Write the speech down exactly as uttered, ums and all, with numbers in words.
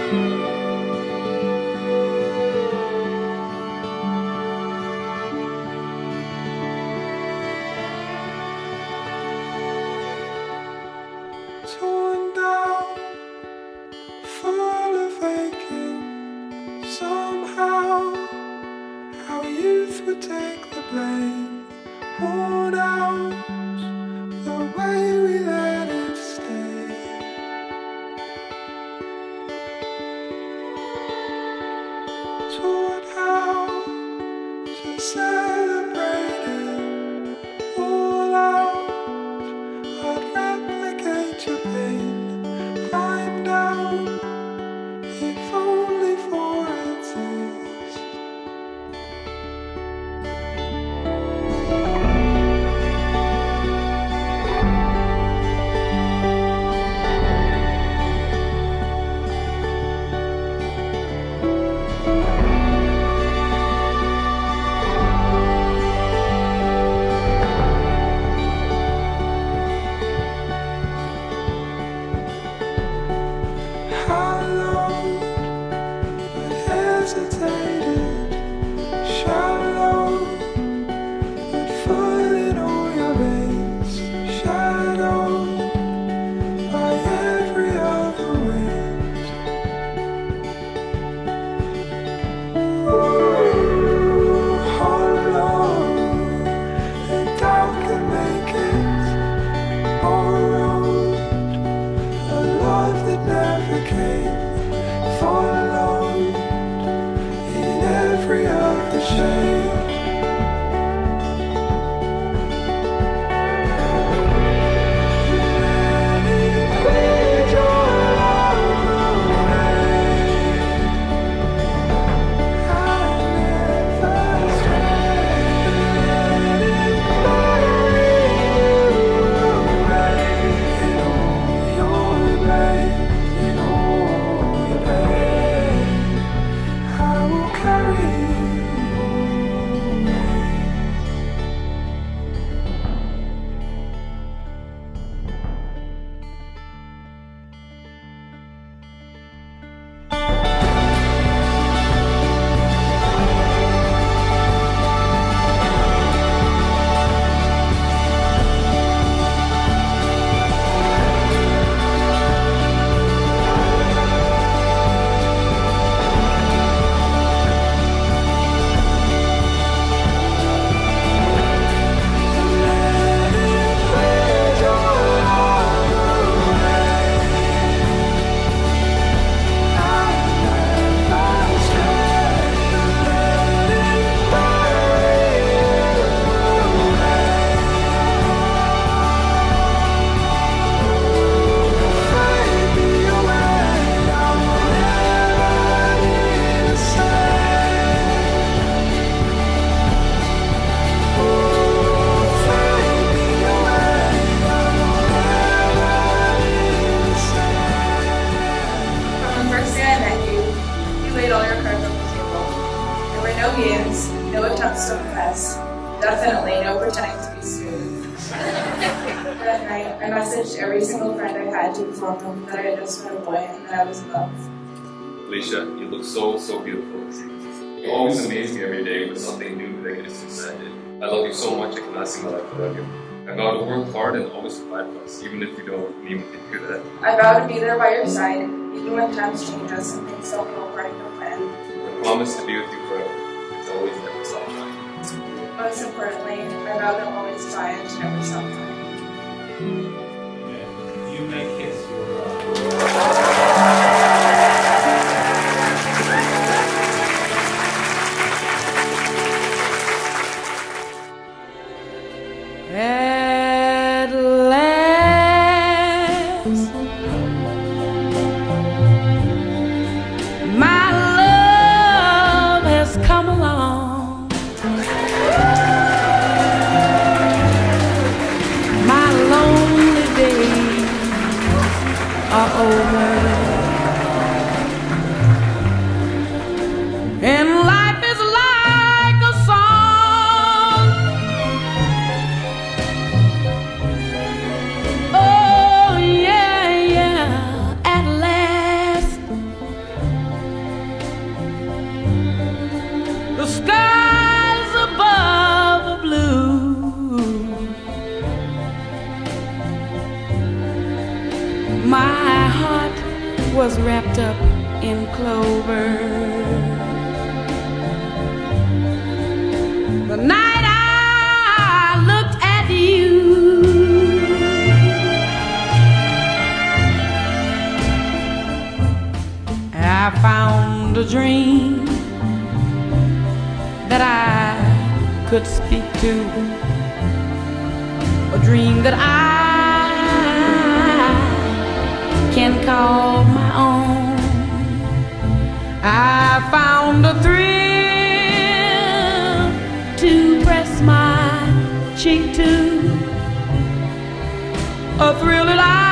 Torn down, full of aching. Somehow our youth would take the blame. Worn out the way we let it stay. Taught how to celebrate it all out. I'd replicate your pain, climb down, if only for a taste. Hollow, but hesitated. Shallow, but full in all your veins. Shadowed by every other wind. Ooh, hollow, and doubt can make it. Borrowed a love that never came. Followed in every other shade. Let it bleed your love away. I never stray. Let it bury you away in all your pain, in all your pain. I will carry you away. From the first day I met you, you laid all your cards on the table. There were no games, no attempts to impress, definitely no pretending to be smooth. That night, I messaged every single friend I had to inform them that I had just met a boy and that I was in love. Alyssia, you look so, so beautiful this evening. You always amaze me every day with something new that gets excited. I love you so much I cannot see my life without you. I vow to work hard and always provide for us, even if you don't need me to do that. I vow to be there by your side, even when times change us and things don't go right no plan. I promise to be with you forever. It's always never stop trying. Most importantly, I vow to always try and to never stop trying. You may kiss your At last, my love has come along. My lonely days are over, and life is like a song. Oh yeah, yeah. At last, was wrapped up in clover. The night I looked at you, I found a dream that I could speak to, a dream that I can call my own. I found a thrill to press my cheek to, a thrill that I